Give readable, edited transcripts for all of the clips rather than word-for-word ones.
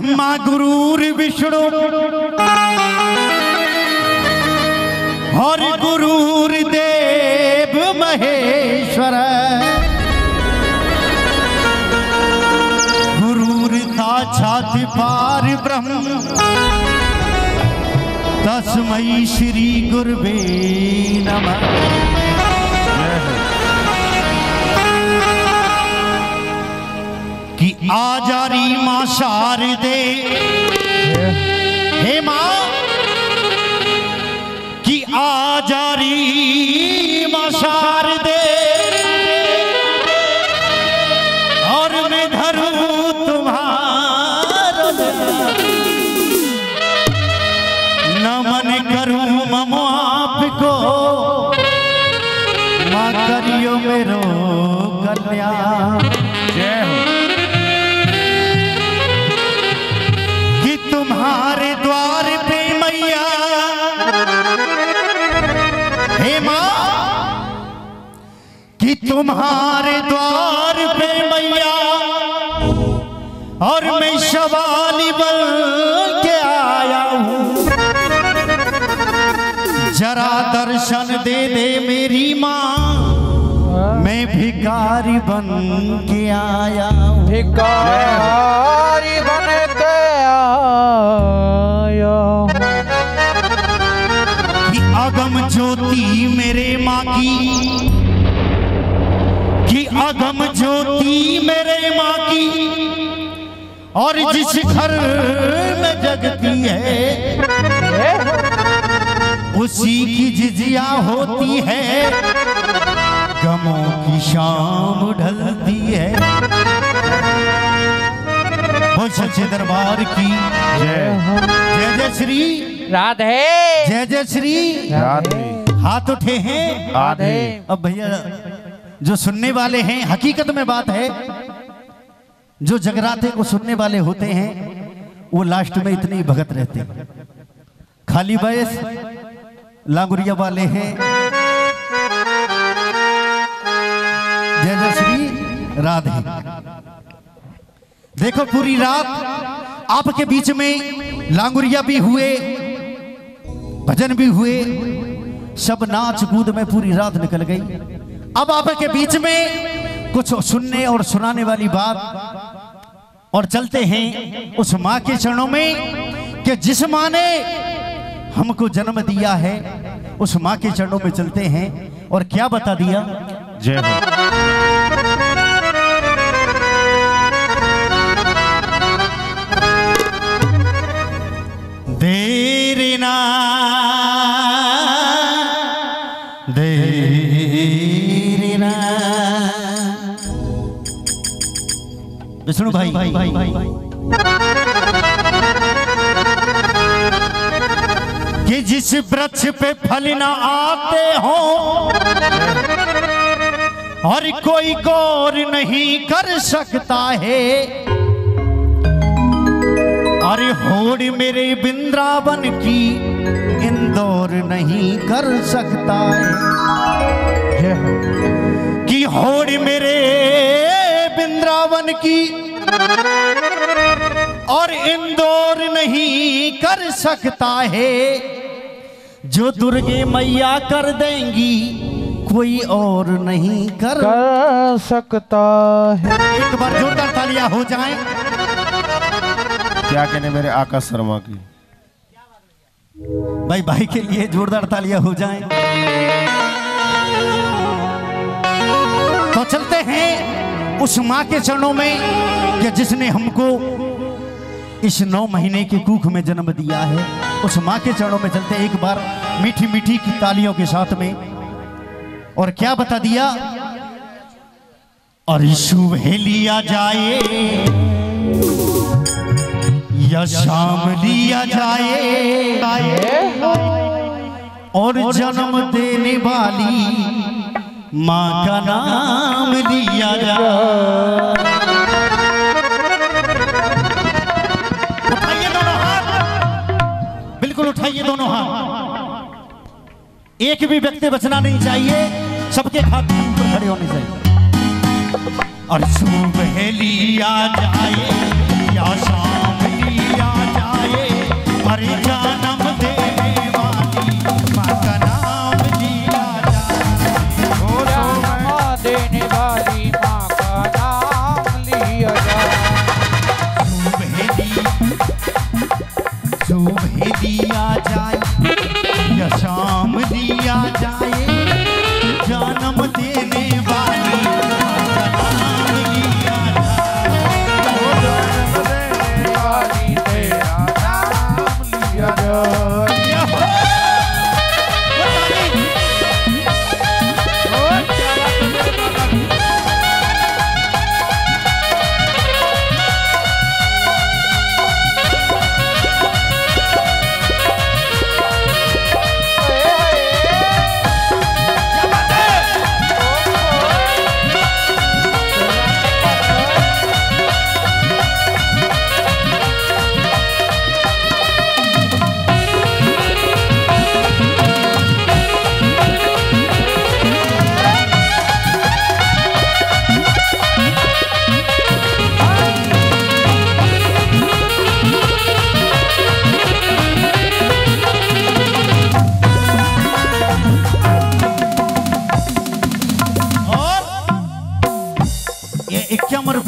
ब्रह्मा गुरुर विष्णु और गुरुर देव महेश्वर गुरुर साक्षात पार ब्रह्म तस्मै श्री गुरुवे नमः। कि आजारी मां शारदे हे मां कि आजारी मां शारदे और मैं धरूं तुम्हारा नमन करूं मम आपको मां करियो मेरो कल्याण। जय हो। तुम्हारे द्वार पे मैया हे मां कि तुम्हारे द्वार पे मैया और मैं सवाली बन के आया हूं जरा दर्शन दे दे मेरी मां मैं भिखारी बन के आया हूं। भिखारी बन के कि अगम ज्योति मेरे माँ की अगम ज्योति मेरे माँ की और जिस घर में जगती है उसी की जिजिया होती है गमों की शाम ढलती है। बोल सच्चे दरबार की जय। जय जय श्री राधे। जय जय श्री राधे। हाथ उठे हैं राधे। अब भैया जो सुनने वाले हैं हकीकत में बात है जो जगराते को सुनने वाले होते हैं वो लास्ट में इतने ही भगत रहते हैं। खाली बैस लांगुरिया वाले हैं। जय जय श्री राधे। देखो पूरी रात आपके बीच में लांगुरिया भी हुए भजन भी हुए सब नाच कूद में पूरी रात निकल गई। अब आपके बीच में कुछ सुनने और सुनाने वाली बात और चलते हैं उस माँ के चरणों में कि जिस माँ ने हमको जन्म दिया है उस माँ के चरणों में चलते हैं और क्या बता दिया। जय हो। देरी ना देरी ना विष्णु भाई कि जिस वृक्ष पे फल ना आते हो और कोई गौर नहीं कर सकता है अरे होड़ मेरे वृंदावन की इंदौर नहीं कर सकता है कि होड़ मेरे वृंदावन की और इंदौर नहीं कर सकता है जो दुर्गे मैया कर देंगी कोई और नहीं कर सकता है। एक बार जोरदार तालियां हो जाएं। क्या कहने मेरे आकाश शर्मा की भाई भाई के लिए जोरदार तालियां हो जाएं। तो चलते हैं उस माँ के चरणों में कि जिसने हमको इस 9 महीने के कुख में जन्म दिया है उस माँ के चरणों में चलते एक बार मीठी मीठी की तालियों के साथ में। और क्या बता दिया और सुबह लिया जाए या शाम लिया जाए और जन्म देने वाली माँ का नाम लिया जाए। उठाइए दोनों हाथ, बिल्कुल उठाइए दोनों हाथ। एक भी व्यक्ति बचना नहीं चाहिए, सबके हाथ ऊपर खड़े होने चाहिए। और सुबह लिया जाए या शाम लिया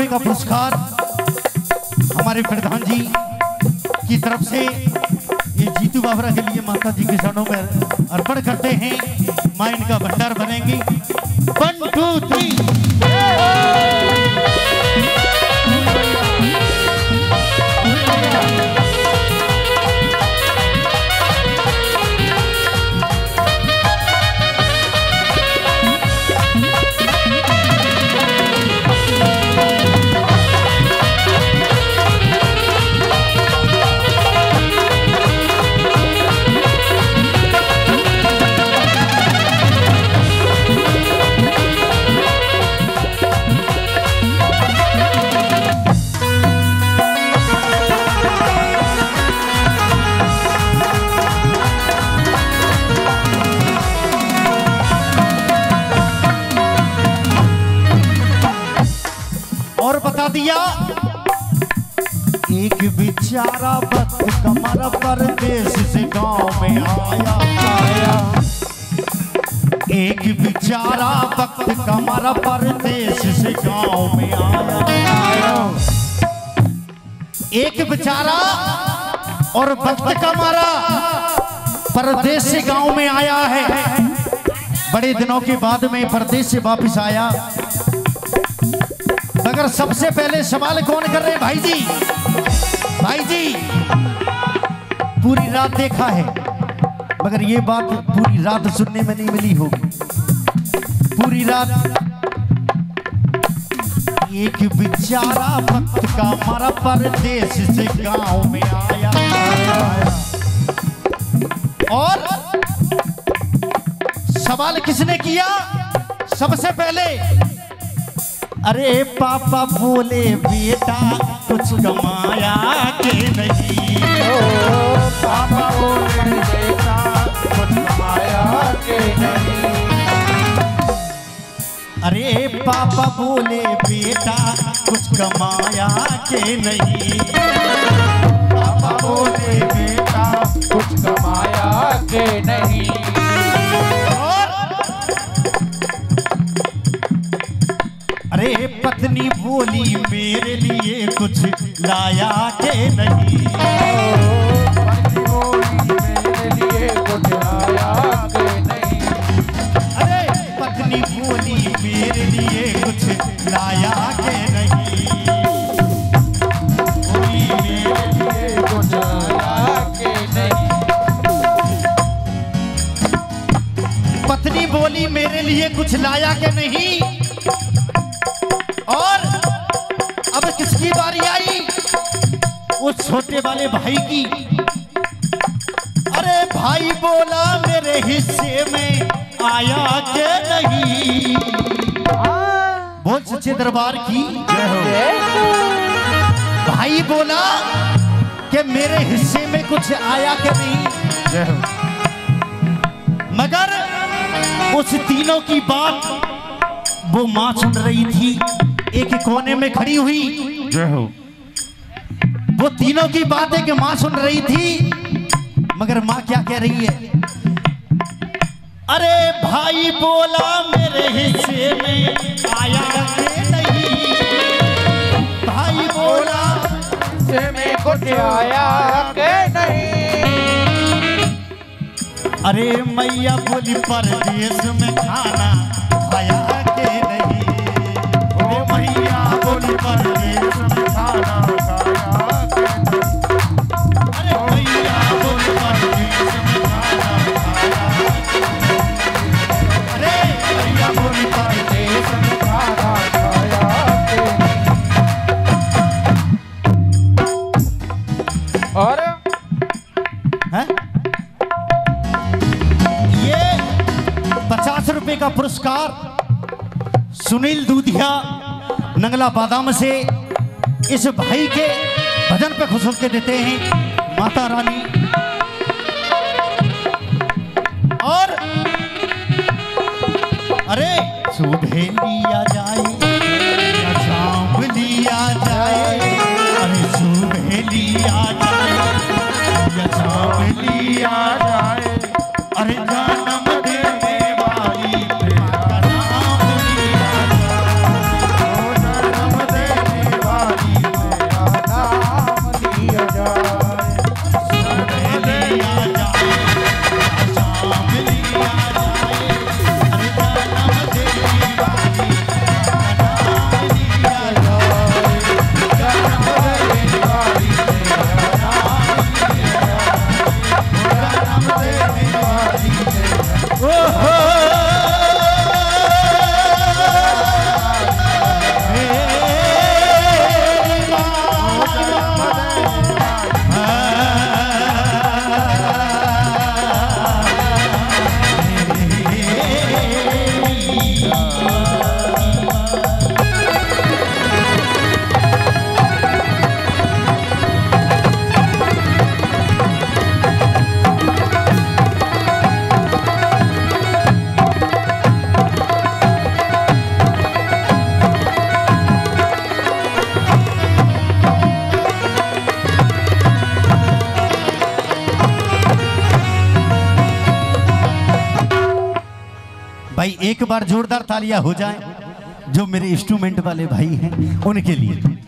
का पुरस्कार हमारे प्रधान जी की तरफ से ये जीतू बाबरा के लिए माता जी के चरणों में अर्पण करते हैं। मां इनका भंडार बनेंगी। 1 2 3 और बता दिया। एक बेचारा वक्त कमर परदेश से गांव में आया। एक बेचारा वक्त कमर परदेश से गांव में आया। एक बेचारा और वक्त कमरा परदेश से गांव में आया है। बड़े दिनों के बाद में परदेश से वापस आया। मगर सबसे पहले सवाल कौन कर रहे हैं? भाई जी, भाई जी, पूरी रात देखा है मगर ये बात पूरी रात सुनने में नहीं मिली होगी। पूरी रात एक बेचारा वक्त का मारा परदेश से गांव में आया। और सवाल किसने किया? सबसे पहले अरे पापा बोले बेटा कुछ कमाया के नहीं। पापा बोले बेटा कुछ कमाया के नहीं। अरे पापा बोले बेटा कुछ कमाया के नहीं। पापा बोले बेटा कुछ कमाया के नहीं। अरे पत्नी बोली मेरे लिए कुछ लाया के नहीं। पत्नी बोली मेरे लिए कुछ लाया के नहीं। अरे पत्नी बोली मेरे लिए कुछ लाया के नहीं। बोली मेरे लिए कुछ लाया के नहीं। पत्नी बोली मेरे लिए कुछ लाया के नहीं। और अब किसकी बारी आई? उस छोटे वाले भाई की। अरे भाई बोला मेरे हिस्से में आया के नहीं। बोल सच्चे दरबार की जय हो। भाई बोला कि मेरे हिस्से में कुछ आया के नहीं। जय हो। मगर उस तीनों की बात वो मां सुन रही थी, एक कोने में खड़ी हुई। जय हो। वो तीनों की बात है कि मां सुन रही थी। मगर मां क्या कह रही है? अरे भाई बोला मेरे हिस्से में आया के नहीं। भाई बोला हिस्से में कुछ आया के नहीं। अरे मैया बोली परदेश में खाना खाया के नहीं। ओ मैया बोली परदेश में खाना खाया के नहीं। अरे मैया बोली परदेश में खाना खाया के नहीं। अरे मैया बोली परदेश में खाना खाया के नहीं। और है? ये 50 रुपए का पुरस्कार सुनील दूधिया नंगला बादाम से इस भाई के भजन पे खुश होकर देते हैं माता रानी। और अरे सुबह लिया जाए या शाम लिया जाए। अरे सुबह लिया जाए या शाम लिया जाए। अरे जन्म देने वाली तेरा नाम लिया जाए। ओ जन्म देने भाई एक बार जोरदार तालियां हो जाएं जो मेरे इंस्ट्रूमेंट वाले भाई हैं उनके लिए।